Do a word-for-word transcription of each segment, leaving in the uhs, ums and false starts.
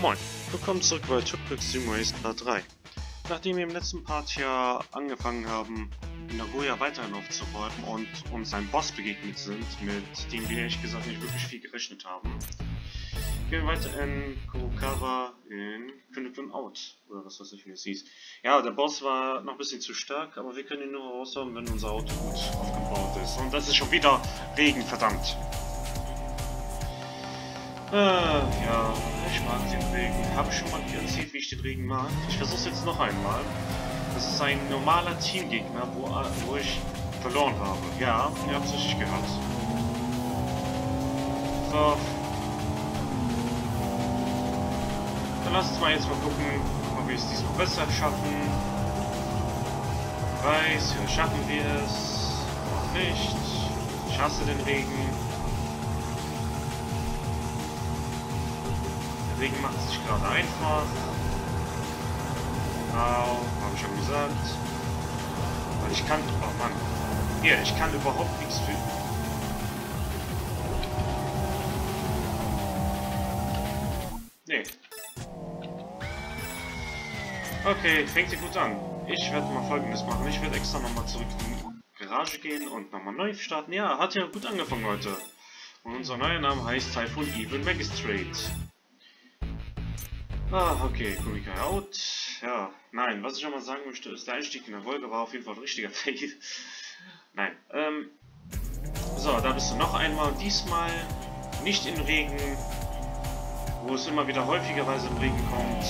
Moin, willkommen zurück bei Truck Simulator drei. Nachdem wir im letzten Part ja angefangen haben, Nagoya weiterhin aufzuräumen und uns einem Boss begegnet sind, mit dem wir ehrlich gesagt nicht wirklich viel gerechnet haben, gehen wir weiter in Kurokawa in Kunekun Out, oder was weiß ich, wie es hieß. Ja, der Boss war noch ein bisschen zu stark, aber wir können ihn nur raushauen, wenn unser Auto gut aufgebaut ist. Und das ist schon wieder Regen, verdammt. Äh, ja, ich mag den Regen. Habe ich schon mal erzählt, wie ich den Regen mag? Ich versuche es jetzt noch einmal. Das ist ein normaler Teamgegner, wo, wo ich verloren habe. Ja, ihr habt es richtig gehört. So. Dann lasst uns mal jetzt mal gucken, ob wir es diesmal besser schaffen. Ich weiß, vielleicht schaffen wir es. Auch nicht. Ich hasse den Regen. Deswegen macht es sich gerade einfach. Au, habe ich schon gesagt. Weil ich kann, oh Mann. Hier, ich kann überhaupt nichts für. Nee. Okay, fängt hier gut an. Ich werde mal Folgendes machen. Ich werde extra nochmal zurück in die Garage gehen und nochmal neu starten. Ja, hat ja gut angefangen heute. Und unser neuer Name heißt Typhoon Evil Magistrate. Ah, okay, Kumika out. Ja, nein, was ich noch mal sagen möchte, ist, der Einstieg in der Wolke war auf jeden Fall ein richtiger Fail. Nein, ähm. So, da bist du noch einmal. Diesmal nicht im Regen, wo es immer wieder häufigerweise im Regen kommt.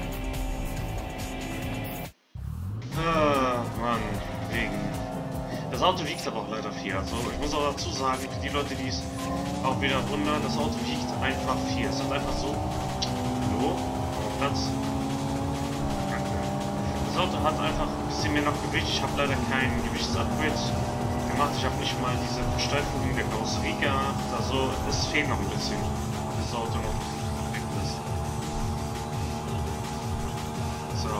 Ah, Mann, Regen. Das Auto wiegt aber auch leider viel. Also, ich muss auch dazu sagen, für die Leute, die es auch wieder wundern, das Auto wiegt einfach viel. Es ist einfach so. Hallo? Platz. Das Auto hat einfach ein bisschen mehr noch Gewicht. Ich habe leider kein Gewichtsupgrade gemacht. Ich habe nicht mal diese Versteiferung der Karosserie gemacht. Also es fehlt noch ein bisschen, bis das Auto noch weg ist. So.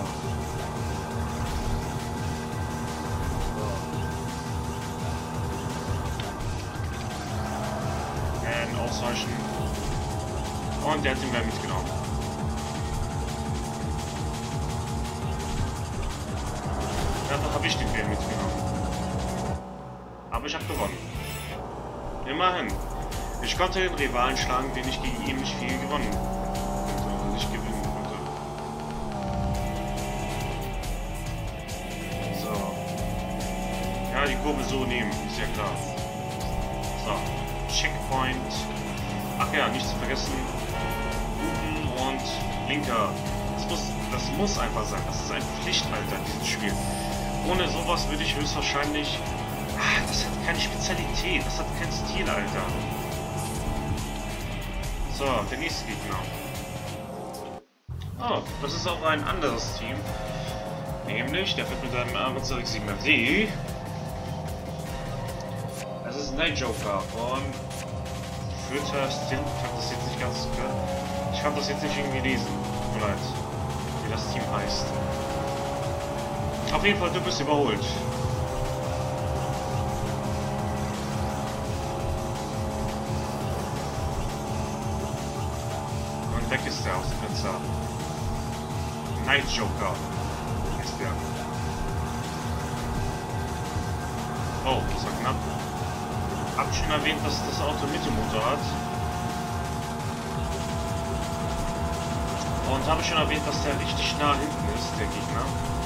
Und ausweichen. Und der hat den Bär mitgenommen. Dafür habe ich den Bär mitgenommen. Aber ich habe gewonnen. Immerhin. Ich konnte den Rivalen schlagen, den ich gegen ihn nicht viel gewonnen konnte. Oder nicht gewinnen konnte. So. Ja, die Kurve so nehmen, ist ja klar. So. Checkpoint. Ach ja, nicht zu vergessen. Guten und linker. Das muss, das muss einfach sein. Das ist ein Pflichtalter, dieses Spiel. Ohne sowas würde ich höchstwahrscheinlich... Ah, das hat keine Spezialität, das hat keinen Stil, Alter. So, der nächste Gegner. Oh, das ist auch ein anderes Team. Nämlich, der wird mit einem Armazirk sieben F D. Das ist Night Joker von Fütter Stint. Ich habe das jetzt nicht ganz... Ich kann das jetzt nicht irgendwie lesen. Tut mir leid, wie das Team heißt. Auf jeden Fall, du bist überholt. Und weg ist der aus dem Fenster. Night Joker ist der. Oh, das war knapp. Hab ich schon erwähnt, dass das Auto Mittelmotor hat. Und habe ich schon erwähnt, dass der richtig nah hinten ist, der Gegner.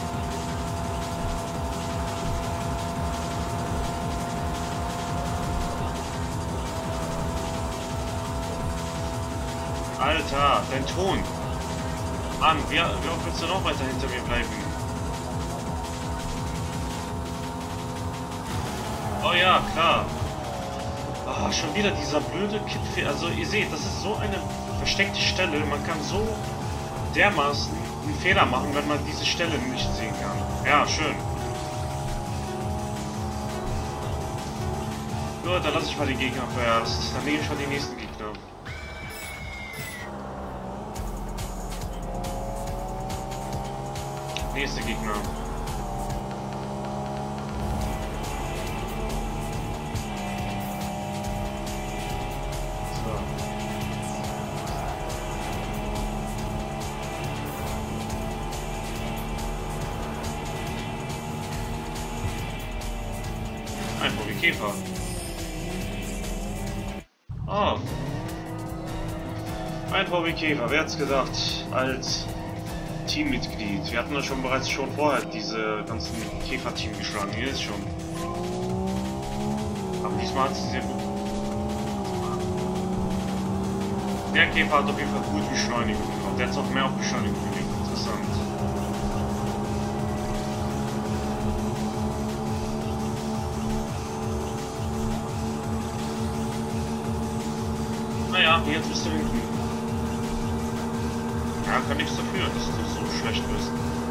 Alter, dein Ton! Mann, wie, wie oft willst du noch weiter hinter mir bleiben? Oh ja, klar. Ah, schon wieder dieser blöde Kit. Also ihr seht, das ist so eine versteckte Stelle. Man kann so dermaßen einen Fehler machen, wenn man diese Stelle nicht sehen kann. Ja, schön. Gut, dann lasse ich mal die Gegner zuerst. Dann nehme ich mal die nächsten Gegner. Nächste Gegner. So. Käfer. Oh. Ein V W Käfer, wer hat's gedacht? Als Teammitglied. Wir hatten ja schon bereits schon vorher diese ganzen Käfer-Team geschlagen. Hier ist schon. Aber diesmal hat es sehr gut. Der Käfer hat auf jeden Fall gute Beschleunigung. Und der hat auch mehr auf Beschleunigung gelegt. Interessant. Naja, jetzt bist du hinten. Ja, kann nichts dafür, dass du so schlecht bist.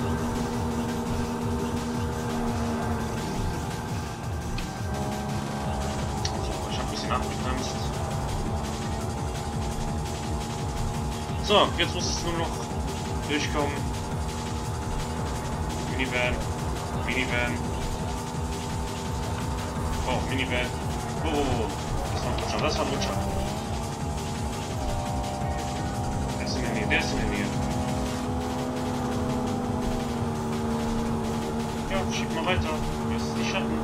So, ich hab ein bisschen abgebremst. So, jetzt muss es nur noch durchkommen. Minivan. Minivan. Oh, Minivan. Oh, oh, oh. Das war ein Rutscher, das war ein Rutscher. Der ist in der Nähe, der ist in der Nähe. Ja, schieb mal weiter. Jetzt ist die Schatten.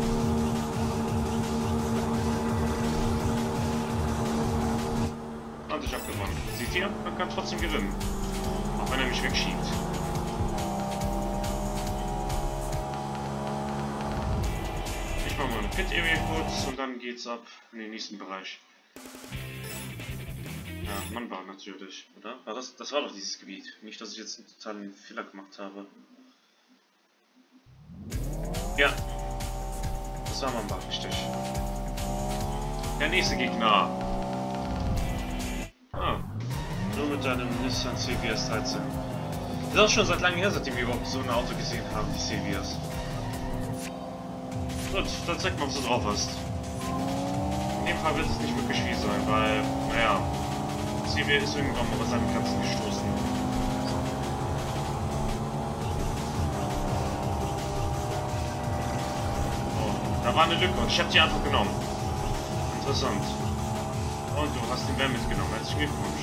Und ich hab gewonnen. Seht ihr? Man kann trotzdem gewinnen. Auch wenn er mich wegschiebt. Ich mache mal eine Pit Area kurz und dann geht's ab in den nächsten Bereich. Ja, Mannbahn natürlich, oder? War das, das war doch dieses Gebiet. Nicht, dass ich jetzt einen totalen Fehler gemacht habe. Ja. Das war Mannbahn, richtig. Der nächste Gegner. Ah. Nur mit deinem Nissan C B S dreizehn. Das ist auch schon seit langem her, seitdem wir überhaupt so ein Auto gesehen haben, die C B S. Gut, dann zeig mal, was du drauf hast. In dem Fall wird es nicht wirklich viel sein, weil, naja, C B ist irgendwann mal bei seinem Ganzen gestoßen. Oh, da war eine Lücke und ich habe die einfach genommen. Interessant. Und du hast den Bär mitgenommen. Herzlichen Glückwunsch.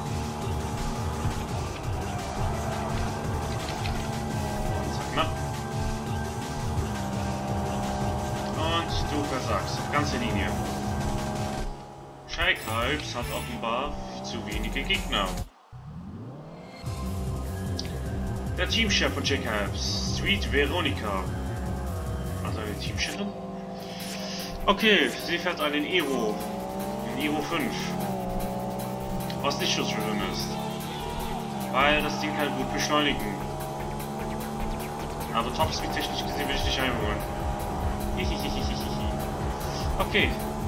Und zack, na. Und du versagst. Ganze Linie. Sheikalbs hat offenbar zu wenige Gegner. Der Teamchef von Sheikalbs, Sweet Veronica. Also eine Teamchefin? Okay, sie fährt einen Evo. Den Evo fünf. Was nicht so schlimm ist. Weil das Ding kann gut beschleunigen. Aber Topspeed technisch gesehen will ich dich einholen. Hihihihihihi. Okay.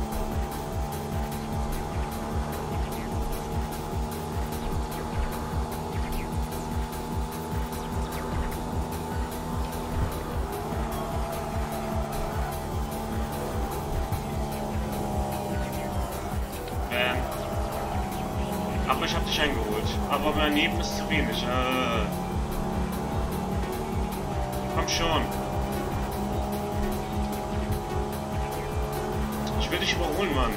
Aber ich hab dich eingeholt. Aber mein Leben ist zu wenig. Äh, komm schon. Ich will dich überholen, Mann.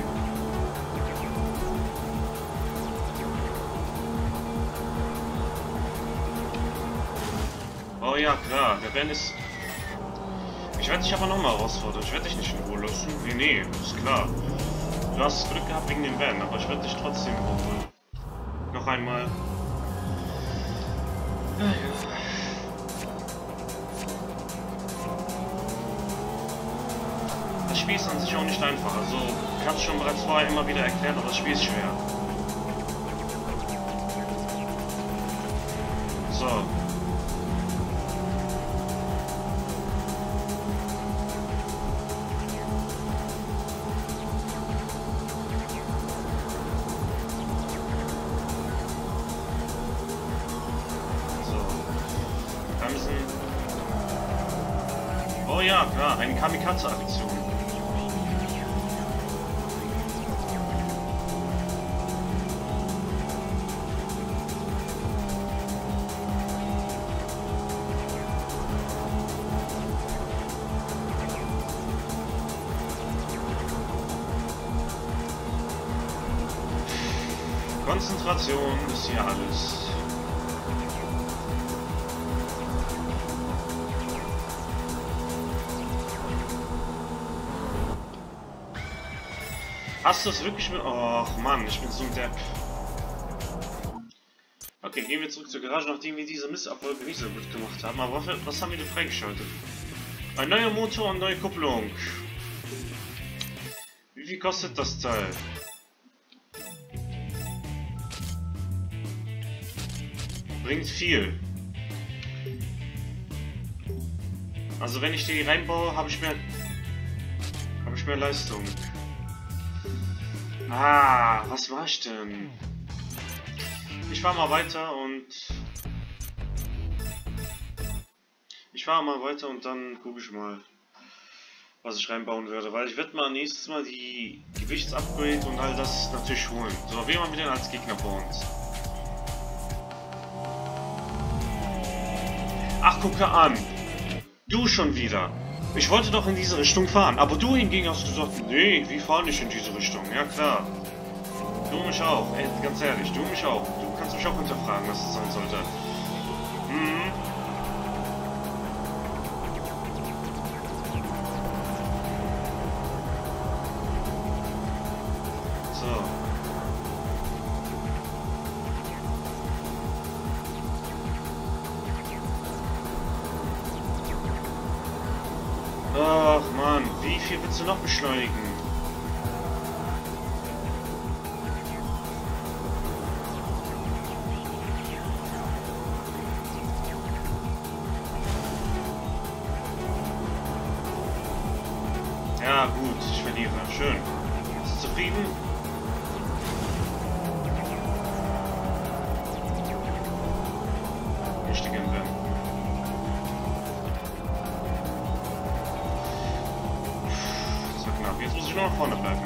Oh ja, klar. Der Ben ist... Ich werde dich aber nochmal herausfordern. Ich werde dich nicht in Ruhe lassen. Nee, nee, ist klar. Du hast Glück gehabt wegen dem Ben, aber ich werde dich trotzdem überholen. Noch einmal. Das Spiel ist an sich auch nicht einfach. Also, ich habe es schon bereits vorher immer wieder erklärt, aber das Spiel ist schwer. So. Oh ja, klar, eine Kamikaze-Aktion. Konzentration ist hier alles. Hast du es wirklich mit... Och Mann, ich bin so ein Depp. Okay, gehen wir zurück zur Garage, nachdem wir diese Misserfolge nicht so gut gemacht haben. Aber was, was haben wir denn freigeschaltet? Ein neuer Motor und neue Kupplung. Wie viel kostet das Teil? Bringt viel. Also wenn ich die reinbaue, habe ich mehr... habe ich mehr Leistung. Ah, was war ich denn? Ich fahr mal weiter und... Ich fahre mal weiter und dann gucke ich mal, was ich reinbauen werde. Weil ich werde mal nächstes Mal die Gewichtsupgrade und all das natürlich holen. So, wen haben wir denn als Gegner vor uns? Ach, gucke an! Du schon wieder! Ich wollte doch in diese Richtung fahren, aber du hingegen hast gesagt, nee, wir fahren nicht in diese Richtung. Ja klar. Du mich auch, ey, ganz ehrlich, du mich auch. Du kannst mich auch hinterfragen, was es sein sollte. Hm. So. Ach Mann, wie viel willst du noch beschleunigen? Ja gut, ich verliere. Schön. Bist du zufrieden? Richtigen Rennen. Das war knapp. Jetzt muss ich nur nach vorne bleiben.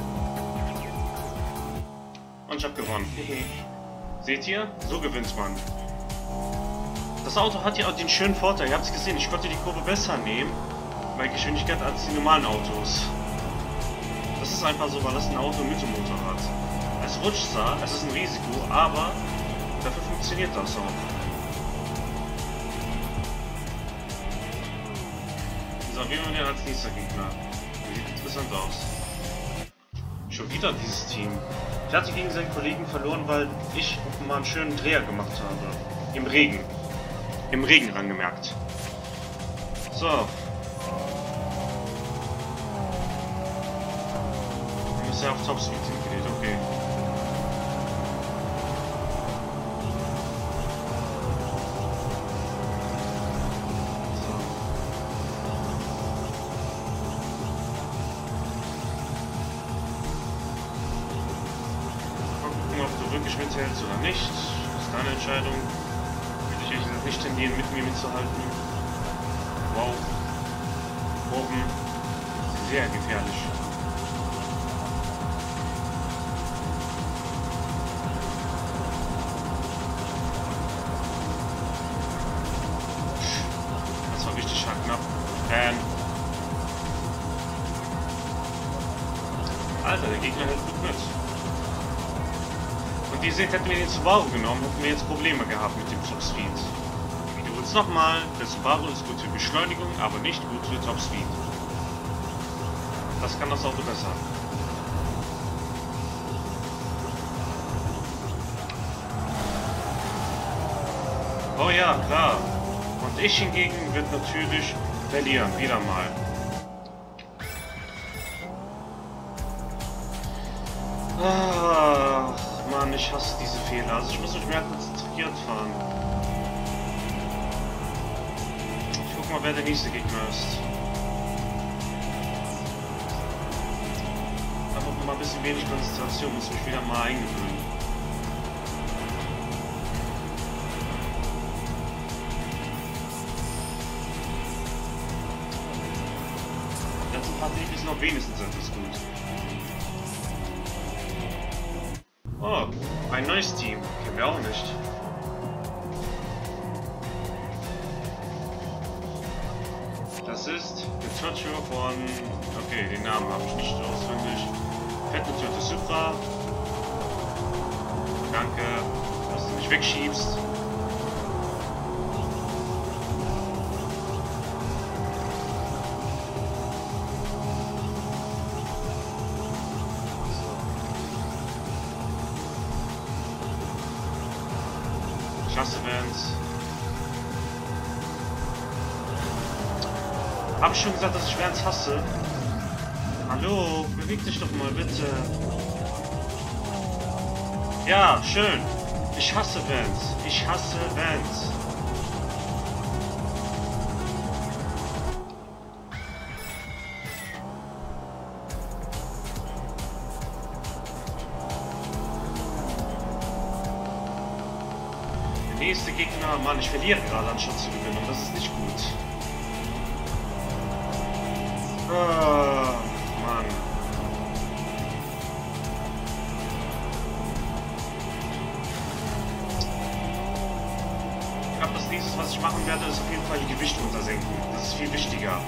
Und ich habe gewonnen. Seht ihr? So gewinnt man. Das Auto hat ja auch den schönen Vorteil. Ihr habt es gesehen, ich konnte die Kurve besser nehmen bei Geschwindigkeit als die normalen Autos. Das ist einfach so, weil das ein Auto mit dem Motor hat. Es rutscht zwar, es ist ein Risiko, aber dafür funktioniert das auch. So, wie wir denn als nächster Gegner? Sieht interessant aus. Schon wieder dieses Team. Ich hatte gegen seinen Kollegen verloren, weil ich mal einen schönen Dreher gemacht habe. Im Regen. Im Regen rangemerkt. So. Ist ja auf Topspeed hingelegt, okay. So. Mal gucken, ob du wirklich mithältst oder nicht. Das ist deine Entscheidung. Will ich nicht tendieren, mit mir mitzuhalten. Wow. Oben. Sehr gefährlich. Ähm. Alter, der Gegner hält gut mit. Und ihr seht, hätten wir den Subaru genommen, hätten wir jetzt Probleme gehabt mit dem Topspeed. Wiederhol's nochmal, der Subaru ist gut für Beschleunigung, aber nicht gut für Topspeed. Das kann das Auto besser. Oh ja, klar. Und ich hingegen wird natürlich verlieren, wieder mal. Ach, Mann, ich hasse diese Fehler. Also ich muss mich mehr konzentriert fahren. Ich guck mal, wer der nächste Gegner ist. Ich habe auch mal ein bisschen wenig Konzentration, muss mich wieder mal eingewöhnen. Die ist noch wenigstens etwas gut. Oh, ein neues Team. Kennen wir auch nicht. Das ist der Torture von... Okay, den Namen habe ich nicht auswendig. Fettmotorte Supra. Danke, dass du mich wegschiebst. Ich hasse Vans. Hab ich schon gesagt, dass ich Vans hasse? Hallo, beweg dich doch mal bitte. Ja, schön. Ich hasse Vans. Ich hasse Vans. Der nächste Gegner, Mann, ich verliere gerade anstatt zu gewinnen und das ist nicht gut. Oh, Mann. Ich glaube, das nächste, was ich machen werde, ist auf jeden Fall die Gewichte runtersenken. Das ist viel wichtiger.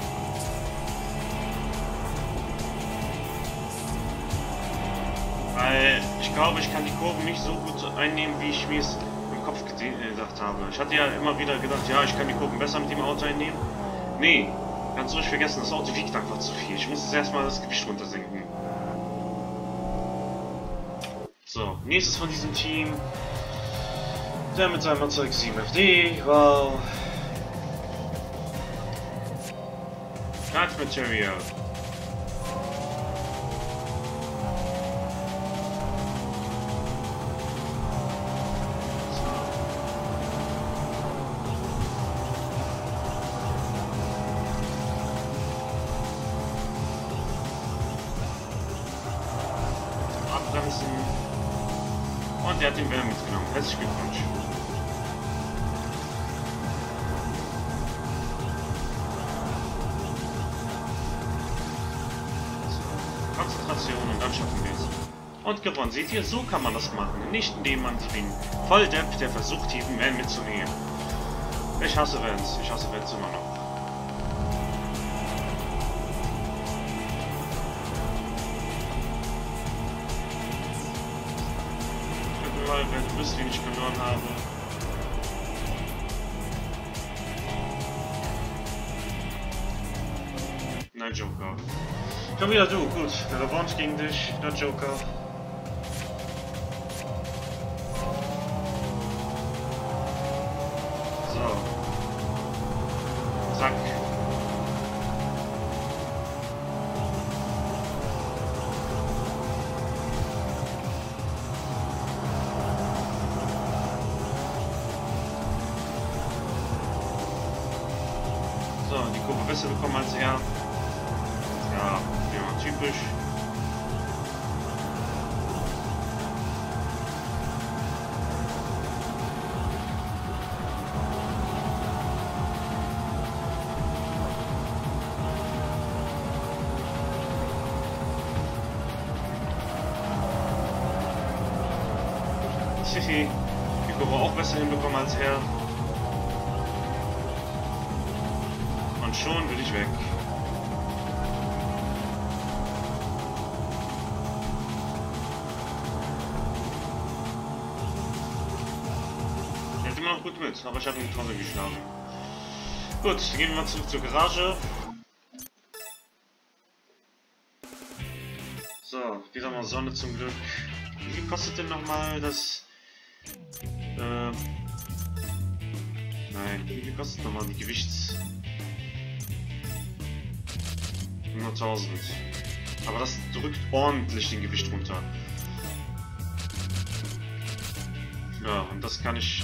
Weil ich glaube, ich kann die Kurven nicht so gut einnehmen, wie ich mir es im Kopf gedacht habe. Ich hatte ja immer wieder gedacht, ja, ich kann die Kurven besser mit dem Auto einnehmen. Nee, ganz ruhig vergessen, das Auto wiegt einfach zu viel. Ich muss jetzt erstmal das Gewicht runtersenken. So, nächstes von diesem Team. Der mit seinem Fahrzeug sieben F D, wow. Night Material. Abbremsen. Und der hat den Welle mitgenommen. Herzlichen Glückwunsch. Konzentration und dann schaffen wir es. Und gewonnen. Seht ihr, so kann man das machen. Nicht indem man den Volldepp, der versucht, diesen Van mitzunehmen. Ich hasse Vans. Ich hasse Vans immer noch. Ich mal, wenn du bist, wen ich verloren habe. Nein, Joker. Schon wieder du, gut. Der Revanche gegen dich, der Joker. So. Zack. So, die Kurve besser bekommen als er. Ja, ja, typisch. Hihi, die Kurve auch besser hinbekommen als er. Und schon bin ich weg. Er hat immer noch gut mit, aber ich habe ihn die Tonne geschlagen. Gut, dann gehen wir mal zurück zur Garage. So, wieder mal Sonne zum Glück. Wie viel kostet denn nochmal das... Äh... Nein, wie viel kostet nochmal die Gewichts... hunderttausend. Aber das drückt ordentlich den Gewicht runter. Ja, und das kann ich...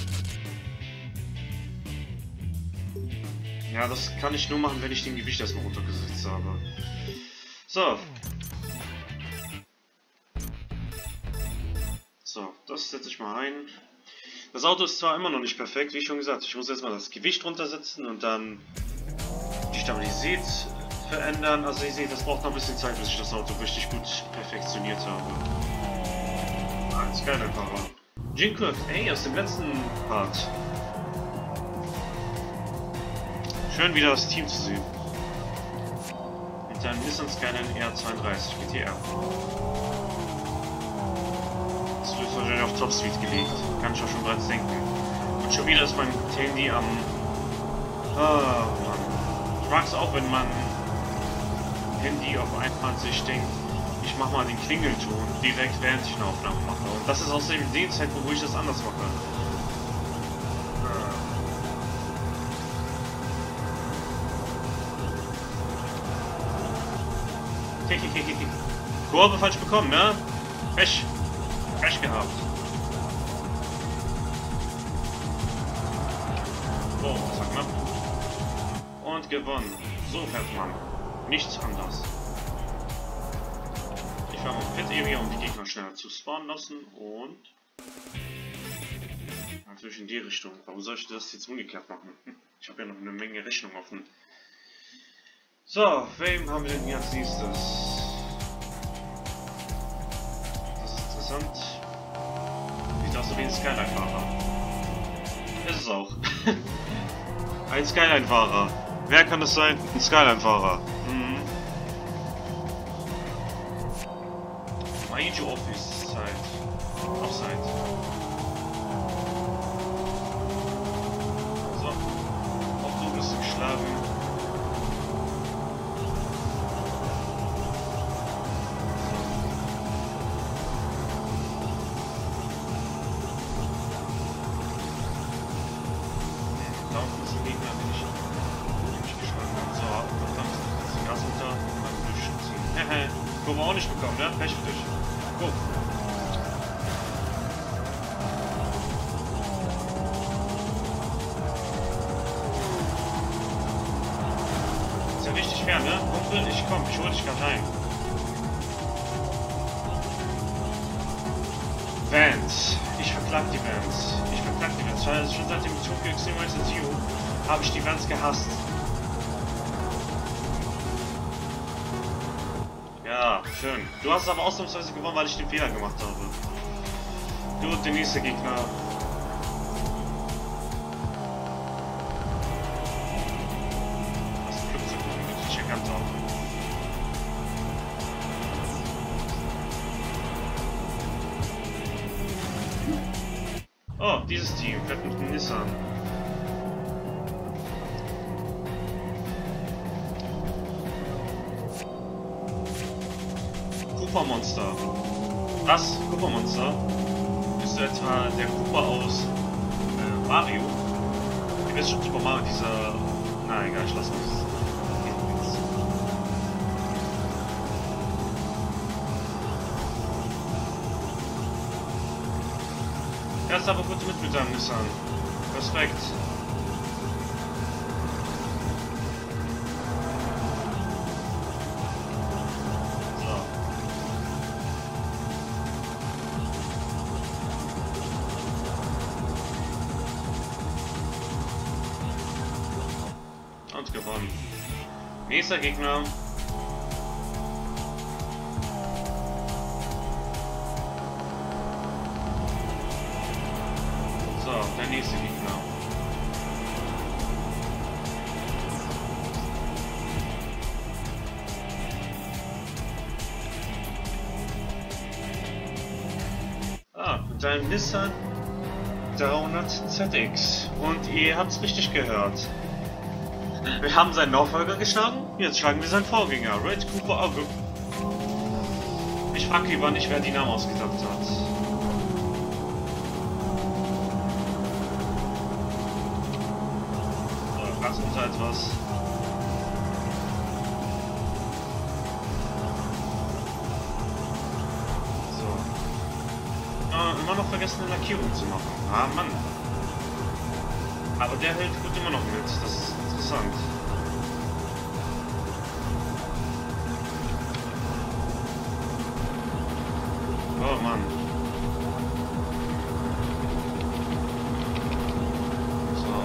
Ja, das kann ich nur machen, wenn ich den Gewicht erstmal runtergesetzt habe. So. So, das setze ich mal ein. Das Auto ist zwar immer noch nicht perfekt, wie schon gesagt. Ich muss jetzt mal das Gewicht runtersetzen und dann die Stabilität verändern. Also ihr seht, das braucht noch ein bisschen Zeit, bis ich das Auto richtig gut perfektioniert habe. Ah, Skyline-Fahrer. Jinkirk, ey, aus dem letzten Part. Schön wieder das Team zu sehen. Mit seinem Nissan Skyline R zweiunddreißig G T R. Das wird wahrscheinlich auf Topspeed gelegt. Kann ich auch schon bereits denken. Und schon wieder ist mein Handy am... Ah, Mann. Ich mag es auch, wenn man Handy auf einmal sich denkt, ich mach mal den Klingelton direkt während ich eine Aufnahme mache. Und das ist aus dem Zeitpunkt, wo ich das anders mache. Kurve falsch bekommen, ne? Pech. Pech gehabt. So, zack, knapp. Und gewonnen. So fährt man. Nichts anders. Ich fahre auf Pit Area, um die Gegner schneller zu spawnen lassen und natürlich in die Richtung. Warum soll ich das jetzt umgekehrt machen? Ich habe ja noch eine Menge Rechnung offen. So, wem haben wir denn hier als nächstes? Das ist interessant. Sieht aus wie ein Skyline-Fahrer. Ist es auch. Ein Skyline-Fahrer. Wer kann das sein? Ein Skyline-Fahrer. Mhm. Major Office Zeit. Offside. So. Auch du bist geschlagen. Können wir auch nicht bekommen, ne? Pech für dich. Guck. Ist ja richtig schwer, ne? Kumpel, ich komm, ich hol dich grad rein. Vans. Ich verklag die Vans. Ich verklag die Vans. Also schon seit dem Tokyo Extreme Racing Zero habe ich die Vans gehasst. Ja, schön. Du hast es aber ausnahmsweise gewonnen, weil ich den Fehler gemacht habe. Du, der nächste Gegner. Das Glück zu gucken, mit ich erkannt habe. Oh, dieses Team fährt mit dem Nissan. Koopa Monster. Das Koopa Monster ist etwa der Koopa aus äh, Mario. Ich weiß schon, Super Mario, dieser. Na egal, ich lass es. Er ist aber gut mit mit seinem Nissan. Respekt. Und gewonnen. Nächster Gegner. So, der nächste Gegner. Ah, mit einem Nissan dreihundert Z X. Und ihr habt's richtig gehört. Wir haben seinen Nachfolger geschlagen, jetzt schlagen wir seinen Vorgänger, Red Cooper Auge. Ich frage lieber nicht, wer die Namen ausgedacht hat. So, lass uns etwas. So. Äh, immer noch vergessen, eine Lackierung zu machen. Ah, Mann. Aber der hält gut immer noch mit, das ist interessant. Oh Mann. So.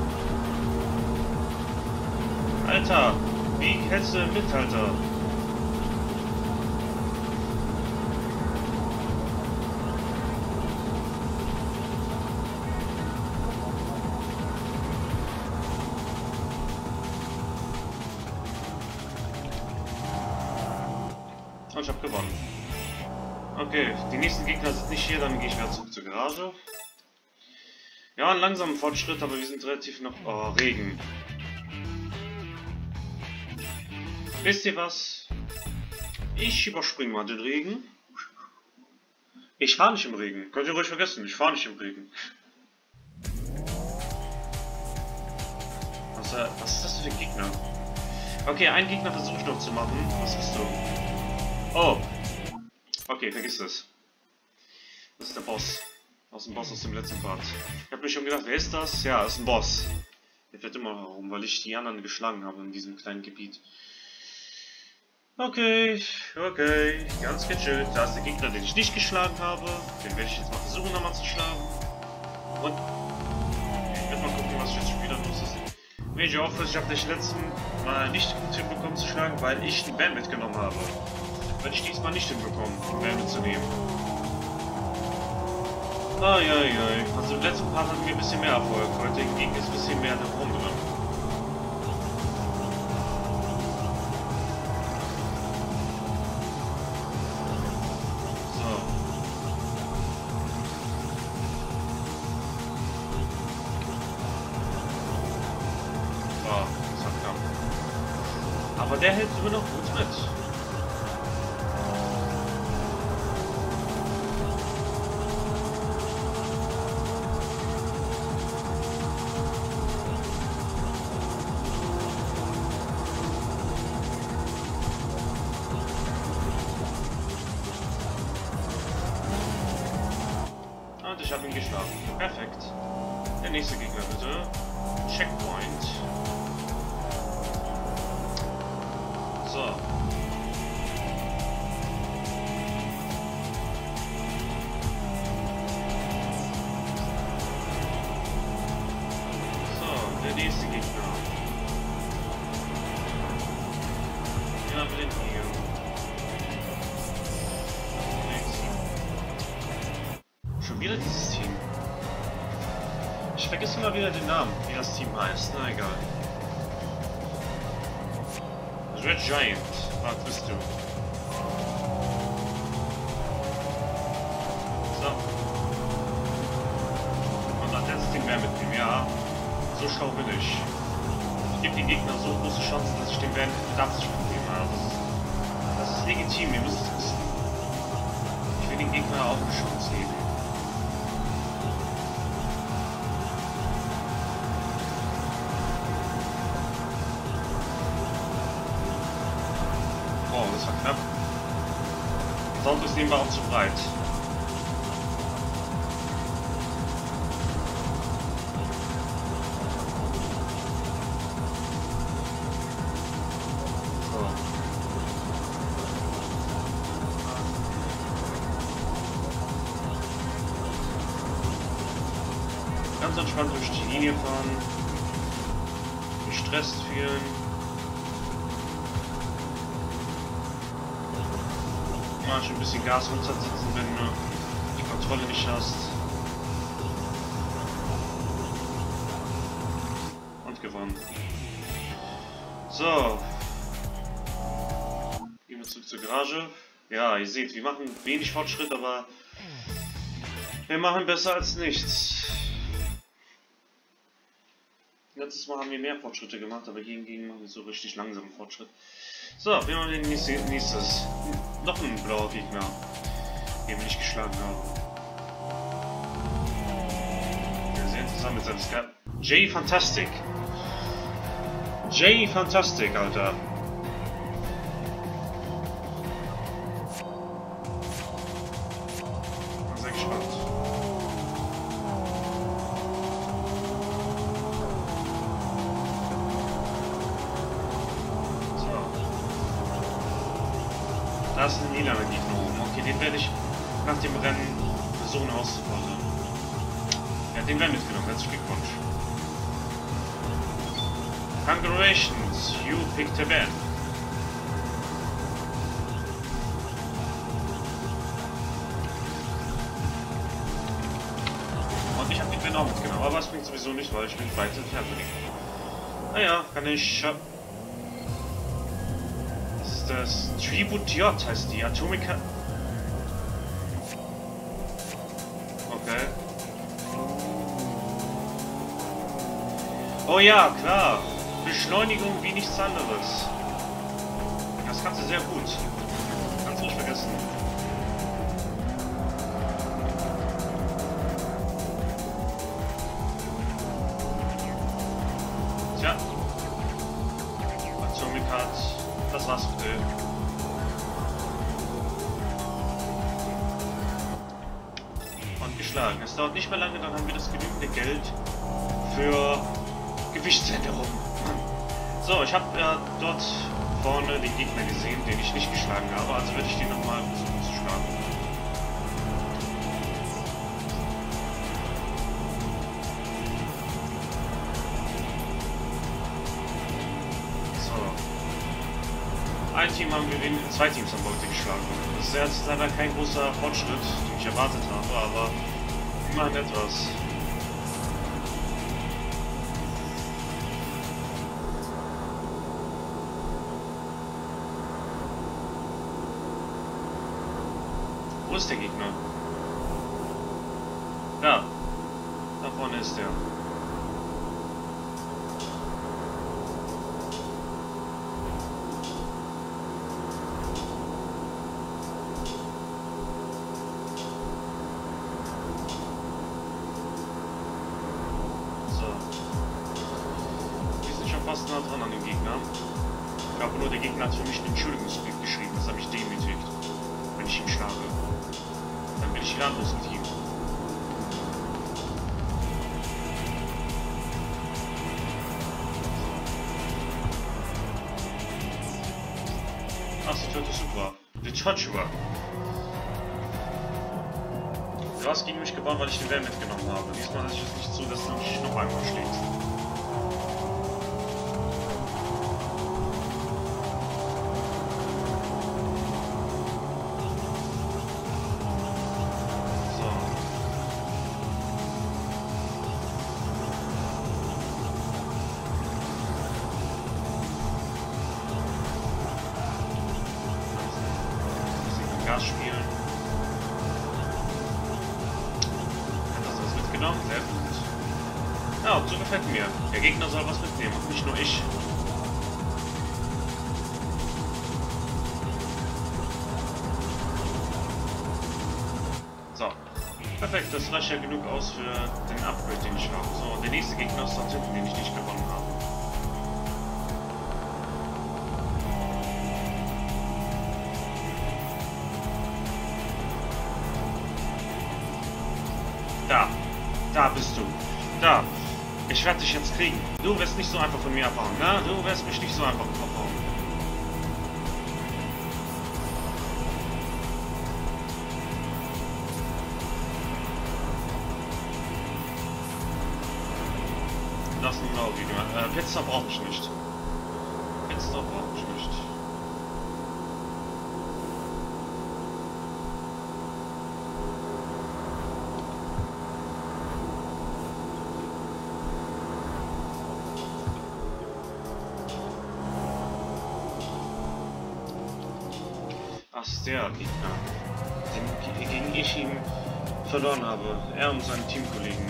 Alter, wie hältst du denn mit, Alter? Ich hab gewonnen. Okay, die nächsten Gegner sind nicht hier, dann gehe ich wieder zurück zur Garage. Ja, einen langsamen Fortschritt, aber wir sind relativ noch... Oh, Regen. Wisst ihr was? Ich überspringe mal den Regen. Ich fahre nicht im Regen. Könnt ihr ruhig vergessen, ich fahre nicht im Regen. Was, äh, was ist das für ein Gegner? Okay, einen Gegner versuche ich noch zu machen. Was bist du? Oh! Okay, vergiss das. Das ist der Boss. Aus dem Boss aus dem letzten Part. Ich habe mir schon gedacht, wer ist das? Ja, das ist ein Boss. Der fährt immer herum, weil ich die anderen geschlagen habe in diesem kleinen Gebiet. Okay, okay, ganz gechillt. Da ist der Gegner, den ich nicht geschlagen habe. Den werde ich jetzt mal versuchen, nochmal zu schlagen. Und ich werde mal gucken, was jetzt schon wieder los ist. Major Office, ich habe das letzten Mal nicht gut hinbekommen zu schlagen, weil ich die Band mitgenommen habe. Werde ich diesmal nicht hinbekommen, die Band mitzunehmen. Eieiei, also im letzten Part hatten wir ein bisschen mehr Erfolg. Heute hingegen ist ein bisschen mehr nach oben drin. Aber der hält immer noch gut mit. Und ich habe ihn geschlagen. Perfekt. Der nächste Gegner bitte. Checkpoint. So. So, der nächste Gegner. Ja, mit dem hier. Schon wieder dieses Team. Ich vergesse immer wieder den Namen, wie das Team heißt. Na egal. Red Giant, was bist du? So. Und dann letztes Ding mehr mitnehmen, ja. So schlau bin ich. Ich gebe den Gegnern so große Chancen, dass ich den Band mit Absicht mitnehme. Das ist, das ist legitim, ihr müsst es wissen. Ich will den Gegner auch eine Chance geben. Oh, das war knapp. Das Auto ist nebenbei auch zu breit. So. Ganz entspannt durch die Linie fahren. Gestresst fühlen. Mal schon ein bisschen Gas runtersetzen, wenn du die Kontrolle nicht hast. Und gewonnen. So. Gehen wir zurück zur Garage. Ja, ihr seht, wir machen wenig Fortschritt, aber wir machen besser als nichts. Letztes Mal haben wir mehr Fortschritte gemacht, aber hier hingegen machen wir so richtig langsamen Fortschritt. So, wir machen den nächstes. Noch ein blauer Gegner, den wir nicht geschlagen haben. Ja, sehr interessant mit seinem Sky. Jay Fantastic. Jay Fantastic, Alter. Bin sehr gespannt. Da ist ein lilaner Gegner oben. Okay, den werde ich nach dem Rennen versuchen auszufordern. Ja, den werden wir mitgenommen. Herzlichen Glückwunsch. Congratulations, you picked a band. Und ich habe den Band auch mitgenommen. Aber es bringt sowieso nicht, weil ich bin weit entfernt von ihm. Naja, kann ich... Das Tribut J heißt die Atomica. Okay. Oh ja, klar. Beschleunigung wie nichts anderes. Das kannst du sehr gut. Kannst du nicht vergessen. Tja. war's für dich. Und geschlagen. Es dauert nicht mehr lange, dann haben wir das genügende Geld für Gewichtsänderung. So, ich habe ja dort vorne den Gegner gesehen, den ich nicht geschlagen habe, also werde ich den nochmal versuchen zu schlagen. So. Ein Team haben wir, zwei Teams haben wir heute geschlagen. Das ist jetzt leider kein großer Fortschritt, den ich erwartet habe, aber immerhin etwas. Wo ist der Gegner? Da. Da vorne ist der. So. Wir sind schon fast nah dran an dem Gegner. Ich glaube nur, der Gegner hat für mich einen Entschuldigungsbrief geschrieben. Das habe ich demütigt, wenn ich ihn schlage. Dann bin ich wieder anderes Team. Ach, die Torte super. Die Joshua. Du hast gegen mich gewonnen, weil ich den Wellen mitgenommen habe. Diesmal lasse ich es nicht zu, dass du mich noch einmal schlägst. Gas spielen. Hat das was mitgenommen? Sehr gut. Ja, so gefällt mir. Der Gegner soll was mitnehmen und nicht nur ich. So. Perfekt, das reicht ja genug aus für den Upgrade, den ich habe. So, und der nächste Gegner ist dort hinten, den ich nicht gewonnen habe. Da, da bist du. Da. Ich werde dich jetzt kriegen. Du wirst nicht so einfach von mir abhauen, ne? Du wirst mich nicht so einfach abhauen. Das ist ein Blau-Gegner. Äh, Pizza brauche ich nicht. Pizza brauche ich nicht. Ach, der Gegner, den, gegen ich ihn verloren habe. Er und seinen Teamkollegen.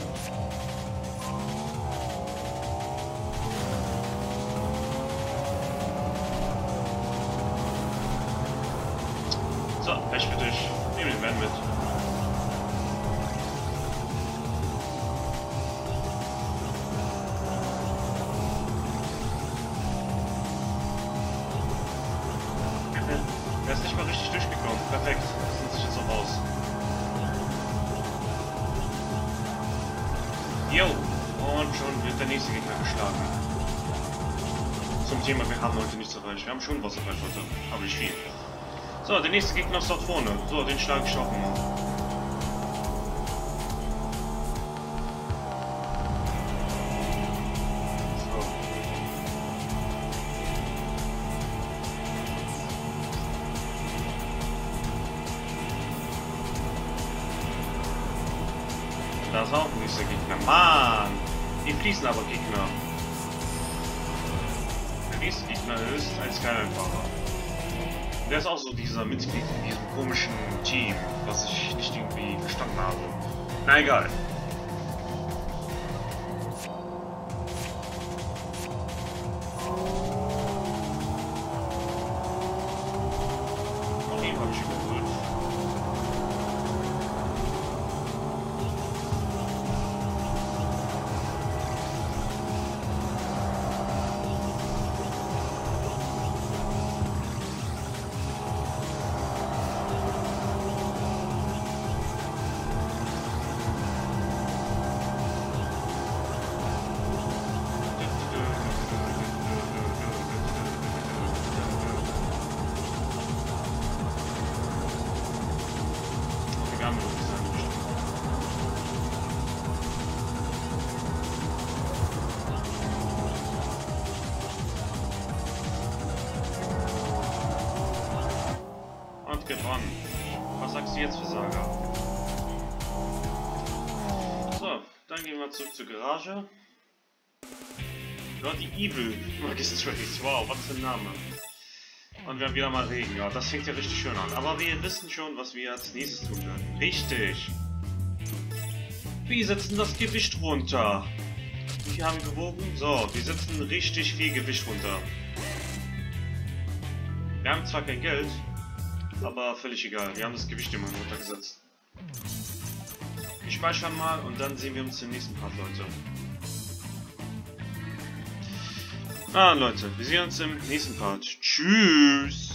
So, Pech für dich. Nehmen den Van mit. Er ist nicht mal richtig durchgekommen. Perfekt. Das nimmt sich jetzt auch aus. Jo. Und schon wird der nächste Gegner geschlagen. Zum Thema, wir haben heute nichts erreicht. Wir haben schon was erreicht heute. Aber nicht viel. So, der nächste Gegner ist dort vorne. So, den schlage ich auch mal. Da ist auch ein nächster Gegner. Mann! Die fließen aber Gegner. Der nächste Gegner ist ein Skyline-Fahrer. Der ist auch so dieser Mitglied in diesem komischen Team, was ich nicht irgendwie verstanden habe. Na egal. Auch ihn habe ich überholt. Was sagst du jetzt, Versager? So, dann gehen wir zurück zur Garage. Ja, die Evil Magistrates. Wow, was für ein Name. Und wir haben wieder mal Regen. Ja, das fängt ja richtig schön an. Aber wir wissen schon, was wir als nächstes tun werden. Richtig. Wir setzen das Gewicht runter. Wie viel haben wir gewogen? So, wir setzen richtig viel Gewicht runter. Wir haben zwar kein Geld, aber völlig egal. Wir haben das Gewicht immer runtergesetzt. Wir speichern mal und dann sehen wir uns im nächsten Part, Leute. Ah, Leute, wir sehen uns im nächsten Part. Tschüss!